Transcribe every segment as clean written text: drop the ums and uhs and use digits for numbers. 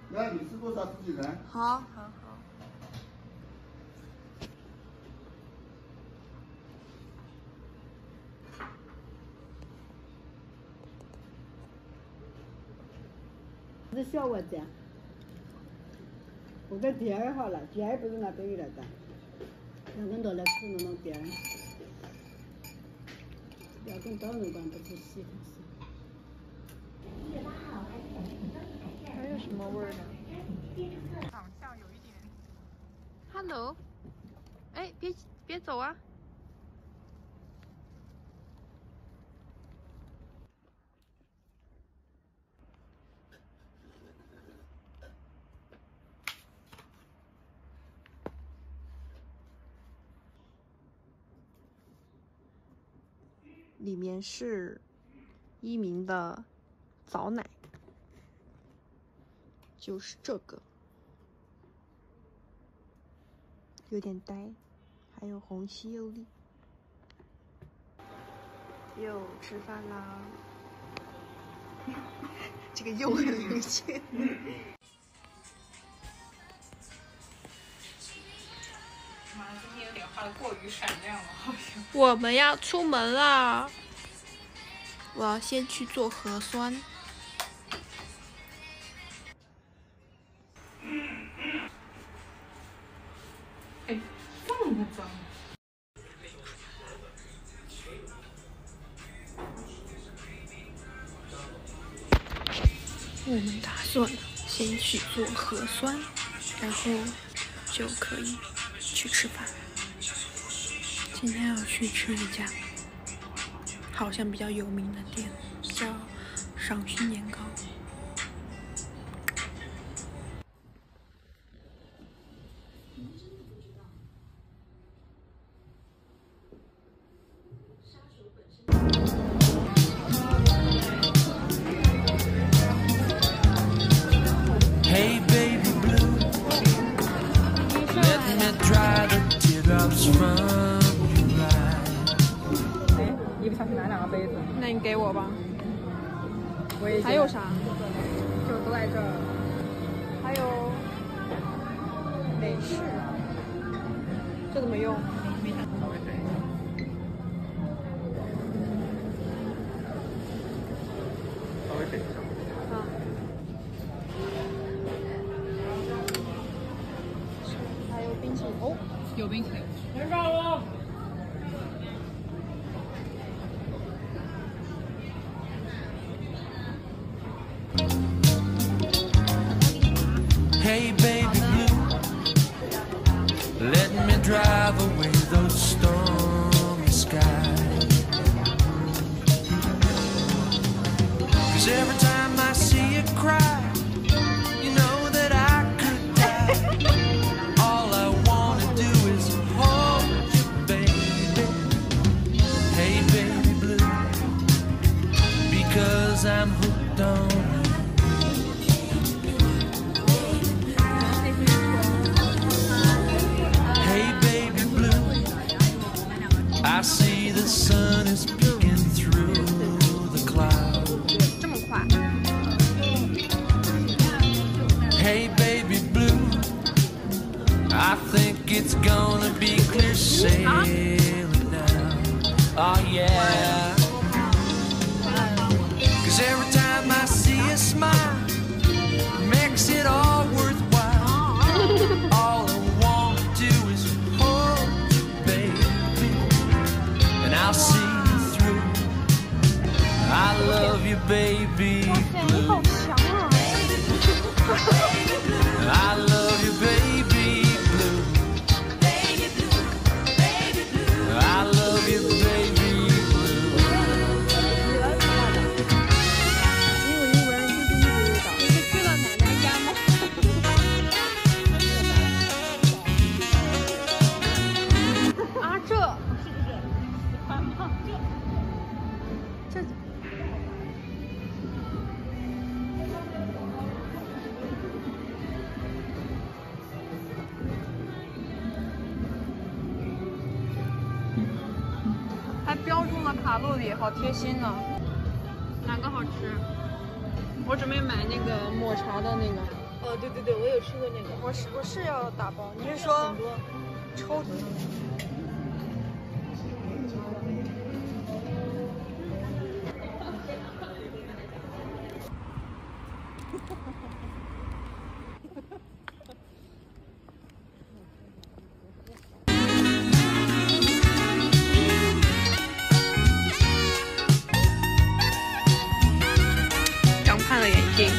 那你吃多少自己人？ 好。 是小蚊子，或者第二好了，第二不是那等于来的，要跟到来吃那种第二，要跟到人管不出洗。 还有什么味儿呢？长相有一点。Hello， 哎，别走啊！里面是一鸣的早奶，就是这个，有点呆，还有红西柚粒。又吃饭啦，这个又很明显。 妈，今天有点画的过于闪亮了，好像。 我们要出门啦！我要先去做核酸。 哎，这么脏！ 我们打算先去做核酸，然后就可以去吃饭。今天要去吃一家好像比较有名的店，叫赏须年糕。 Hey baby blue, let me dry the teardrops from your eyes. 哎，你不想去拿两个杯子？ 那你给我吧。 我也还有啥？ 就都在这儿。 还有美式，这怎么用？ 稍微等一下。 啊。还有冰淇淋哦， 有冰淇淋。 先上我。 Hey baby blue, let me drive away those stormy skies. 'Cause every time I see you cry, you know that I could die. All I wanna do is hold you, baby. Hey baby blue, because I'm hooked on you. I see the sun is peeking through the clouds. 这么快？ Hey baby blue, I think it's gonna be clear sailing now. Oh yeah. 'Cause every time I see a smile, makes it all worthwhile. All I want to do is hold you, baby, and I'll see you through. I love you, baby 你 blue. 好强啊！ I love you, baby blue. I love you, baby blue. 因为英文就是一直味道。 你是去了奶奶家吗？啊，这是不是？这。还标注了卡路里，好贴心呢。哪个好吃？我准备买那个抹茶的那个。 哦，对对对，我有吃过那个。 我是要打包，你是说抽？长胖的眼睛。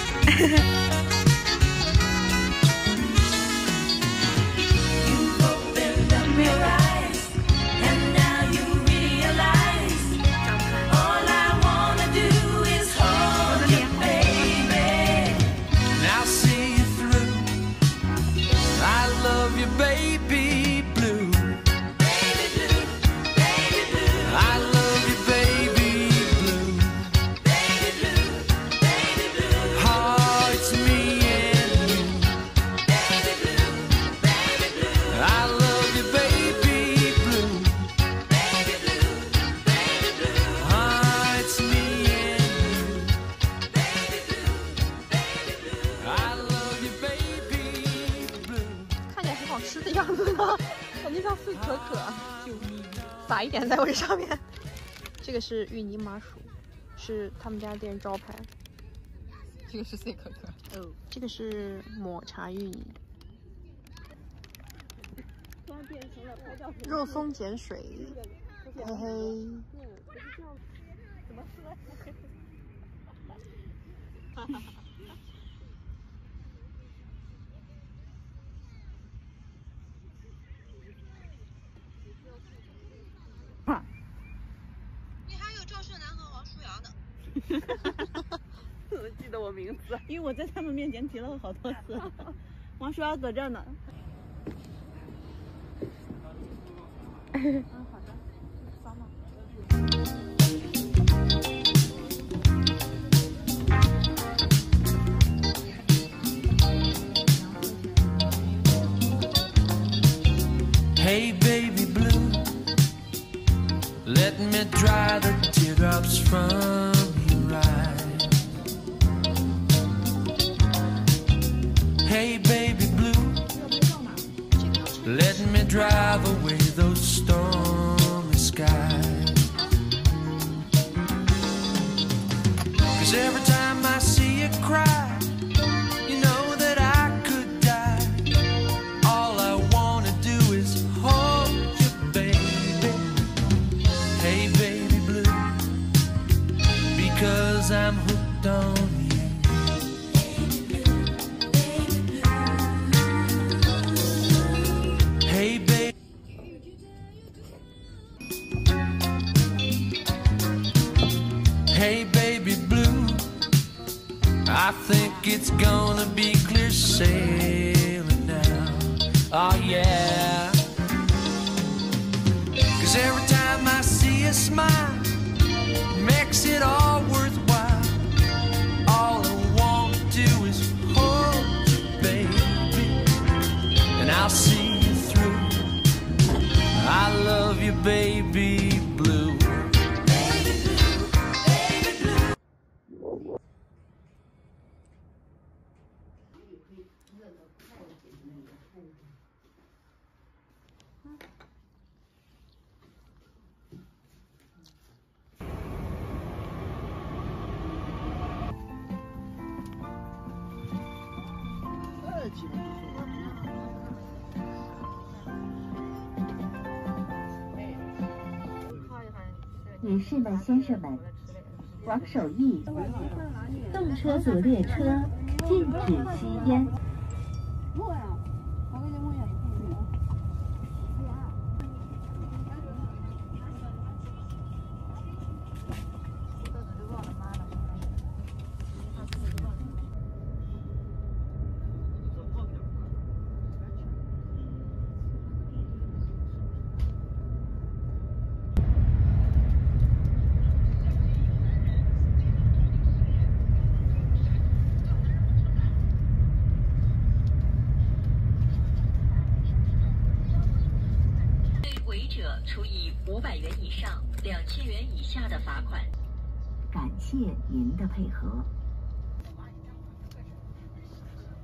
吃的样子呢，感觉像碎可可。撒一点在我这上面。这个是芋泥麻薯，是他们家店招牌。 这个是碎可可。 哦，这个是抹茶芋泥。肉松碱水，嘿嘿。 怎么说？ 你还有赵顺南和王舒瑶呢。 怎么记得我名字？因为我在他们面前提了好多次。王舒瑶搁这呢。好的，扫码。 Hey baby blue, let me dry the teardrops from your eyes. Hey baby blue, let me drive away those stormy skies. 'Cause every time I see you cry, you know that I could die. All I wanna do is hold you, baby. Hey baby blue, because I'm hooked on you. Hey baby, hey baby blue, I think it's gonna be clear sailing now. Oh yeah. 'Cause every time I see you smile, makes it all worthwhile. All I want to do is hold you, baby, and I'll see you through. I love you, baby blue. Baby blue, baby blue. 女士们、先生们，王守义，动车组列车禁止吸烟。 违者处以500元以上2000元以下的罚款。 感谢您的配合。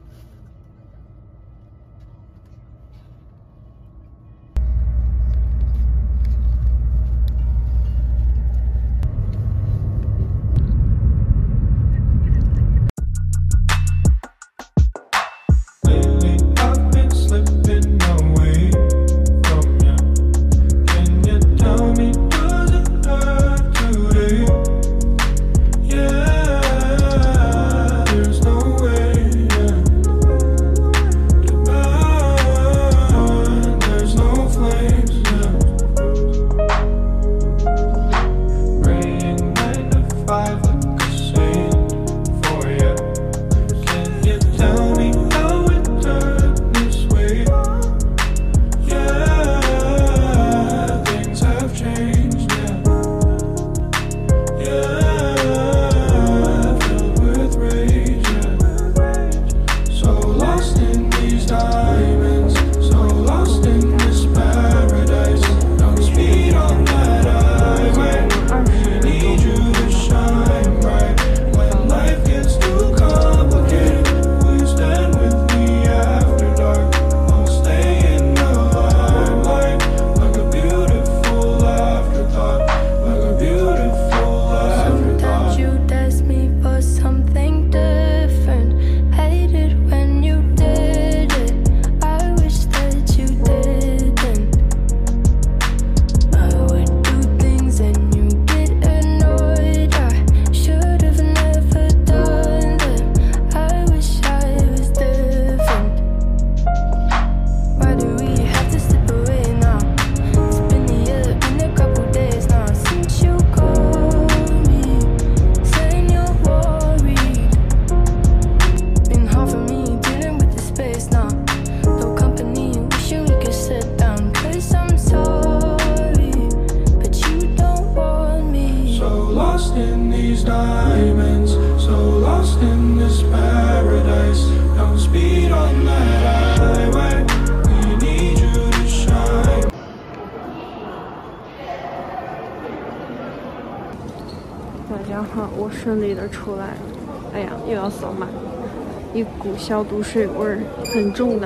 顺利的出来了。哎呀，又要扫码，一股消毒水味儿，很重的，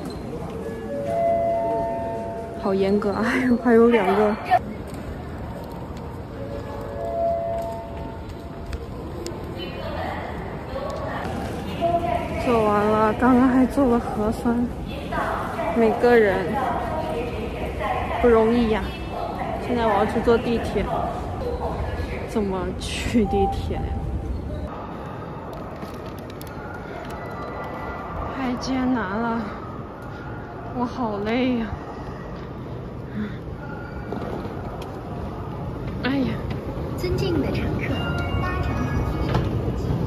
好严格啊！还有2个。做完了，刚刚还做了核酸，每个人不容易呀。现在我要去坐地铁，怎么去地铁呀？太艰难了，我好累呀！哎呀， 尊敬的乘客，搭乘客机上，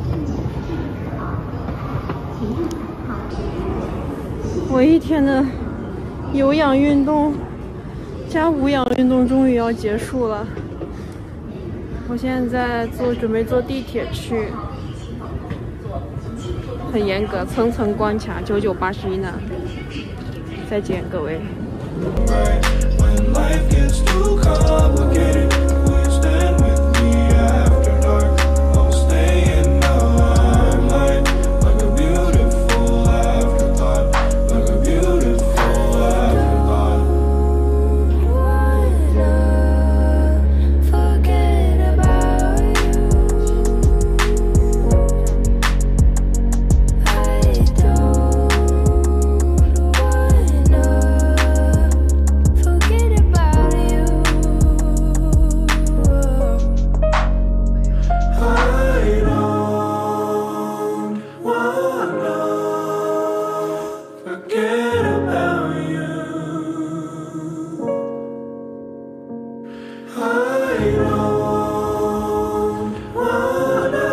请勿好。 我一天的有氧运动加无氧运动终于要结束了。我现在准备坐地铁去，很严格，层层关卡，9981呢。再见，各位。 When life gets too complicated, will you stand with me after dark? I'll stay in the limelight, like a beautiful afterthought, like a beautiful afterthought. Forget about you. I don't wanna forget about you. I don't wanna forget about you. I don't wanna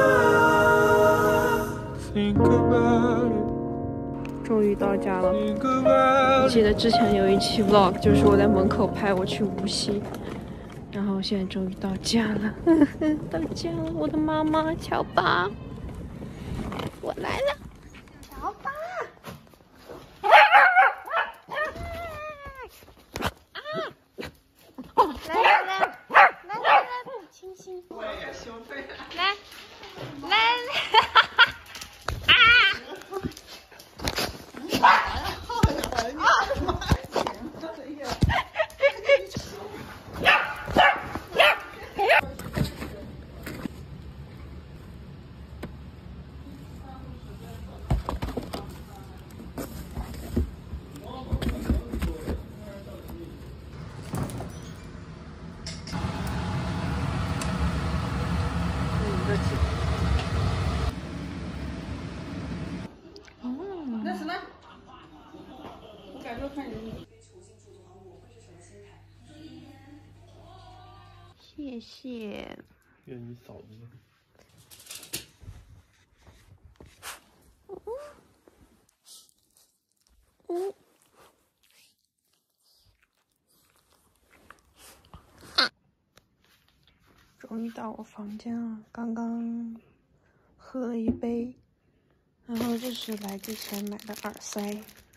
think about it, 终于到家了。 think about 记得之前有一期 vlog， 就是我在门口拍我去无锡，然后现在终于到家了，到家了，我的妈妈乔巴，我来了，乔巴，来，亲亲，我也羞愧了，来， 那是呢？我感觉看你。 谢谢。 愿你嫂子。终于到我房间了，刚刚喝了一杯，然后这是来之前买的耳塞，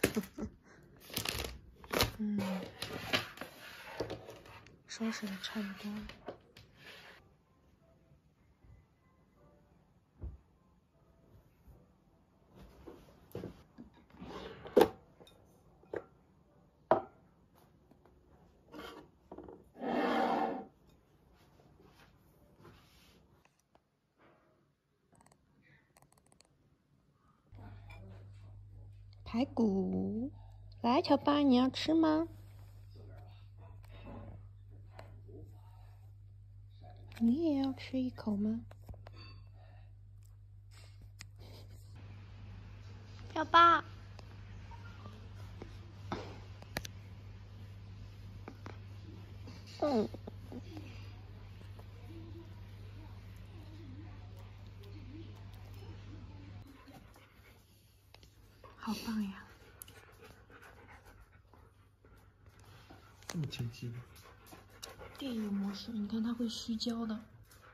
收拾的差不多了。排骨，来，乔巴，你要吃吗？你也要吃一口吗？乔巴，好棒呀！ 这么清晰吗？ 电影模式，你看它会虚焦的。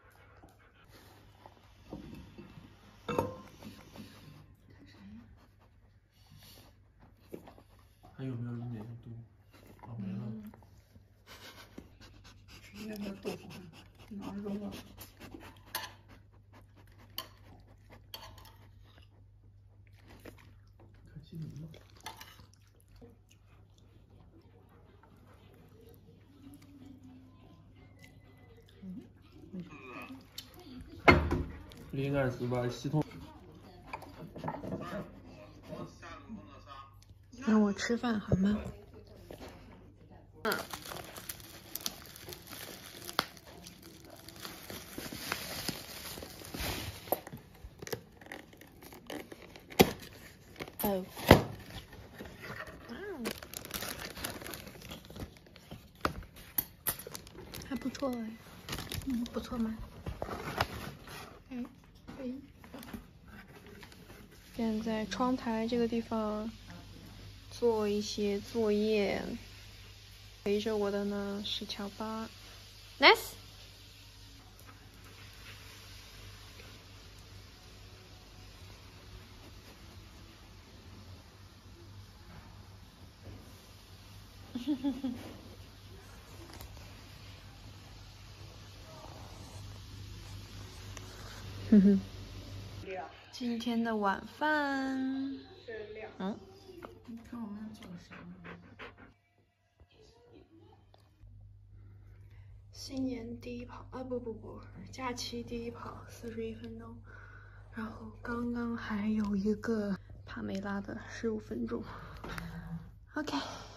还有没有1年1度？哦，没了。 那个豆腐哪儿扔了？ 应该是把系统。 让我吃饭好吗？哦，还不错哎，不错吗？现在窗台这个地方做一些作业，陪着我的呢是乔巴 ，nice。今天的晚饭， 你看我们做的啥？ 新年第一跑啊，不，假期第一跑41分钟，然后刚刚还有一个帕梅拉的15分钟。OK。